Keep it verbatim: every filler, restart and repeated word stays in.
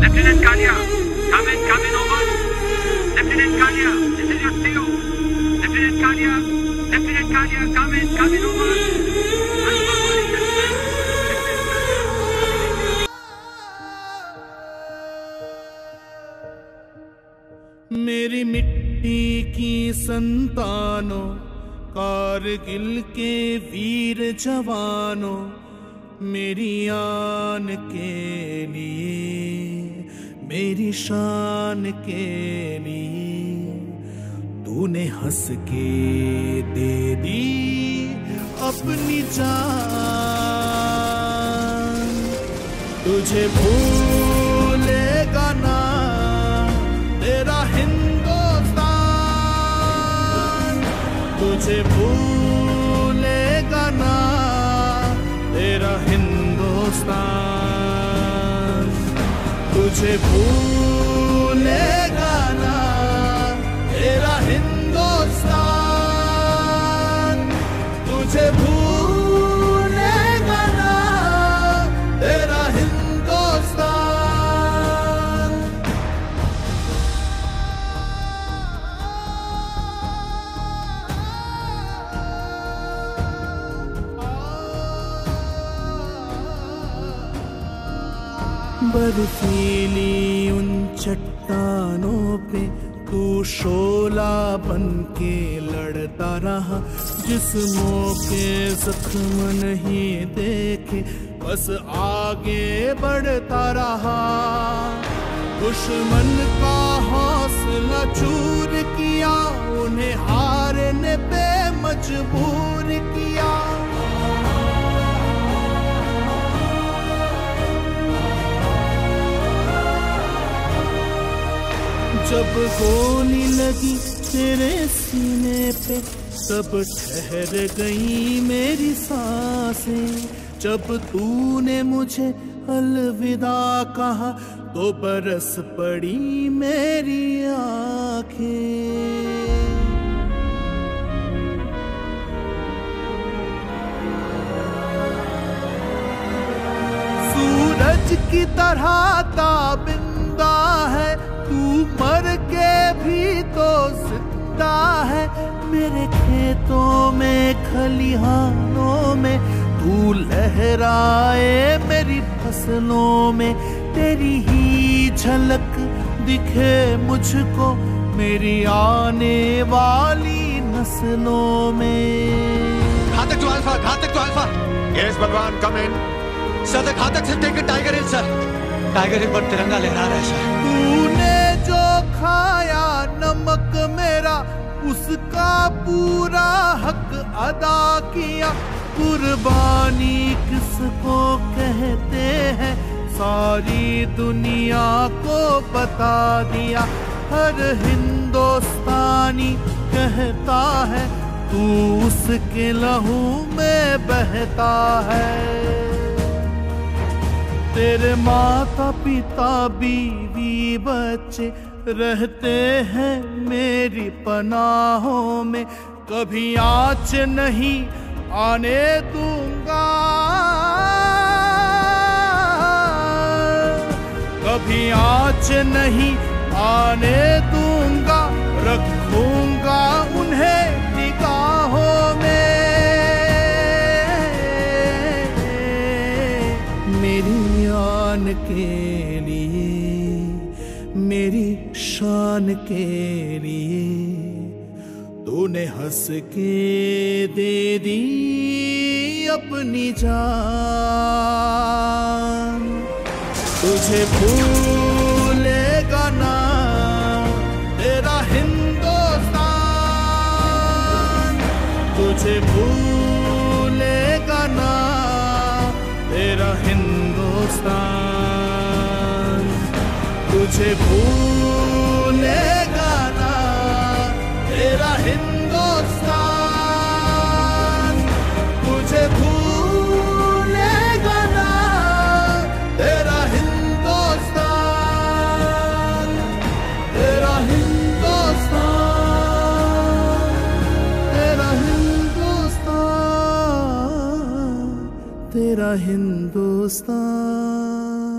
Lieutenant Kalia, come in, come in, over. Lieutenant Kalia, this is your C O. Lieutenant Kalia, Lieutenant Kalia, come in, come in, over. मेरी मिट्टी की संतानों, कारगिल के वीर जवानों, मेरी आन के लिए, मेरी शान के लिए तूने हंस के दे दी अपनी जान। तुझे भूलेगा ना तेरा हिंदुस्तान, तुझे भूलेगा ना तेरा हिंदुस्तान, तुझे भूलेगा ना तेरा हिंदुस्तान, तुझे भूलेगा ना तेरा हिंदुस्तान। बर्फीली उन चट्टानों पे तू शोला बन के लड़ता रहा, जिस्मों के जख्म नहीं देखे बस आगे बढ़ता रहा। दुश्मन का हौसला चूर किया, उन्हें हारने पे मजबूर किया। जब गोली लगी तेरे सीने पे तब ठहर गई मेरी सांसें। जब तूने मुझे अलविदा कहा तो बरस पड़ी मेरी आँखें। सूरज की तरह ताबिंदा है तू, मर के भी तो जिंदा है। मेरे खेतों में खलिहानों में तू लहराए, मेरी फसलों में तेरी ही झलक दिखे मुझको, मेरी आने वाली नस्लों में। Ghatak two alpha, Ghatak two alpha. Yes Balwan, come in. Sir, the Ghatak से taken tiger hill sir. Tiger hill पर तिरंगा लहरा रहा है सर। तूने जो खाया नमक मेरा, उसका पूरा हक अदा किया। कुर्बानी किसको कहते हैं सारी दुनिया को बता दिया। हर हिंदुस्तानी कहता है तू उसके लहू में बहता है। तेरे माता पिता बीवी बच्चे रहते हैं मेरी पनाहों में, कभी आँच नहीं आने दूंगा, कभी आँच नहीं आने दूंगा। रखूंगा उन्हें निगाहों में, मेरी आन के लिए, मेरी शान के लिए तूने हंस के दे दी अपनी जान। तुझे भूलेगा ना तेरा हिंदुस्तान, तुझे भूलेगा ना तेरा हिंदुस्तान, तुझे भूलेगा ना तेरा हिंदुस्तान, तुझे भूलेगा ना तेरा हिंदुस्तान, तेरा हिंदुस्तान, तेरा हिंदुस्तान, तेरा हिंदुस्तान।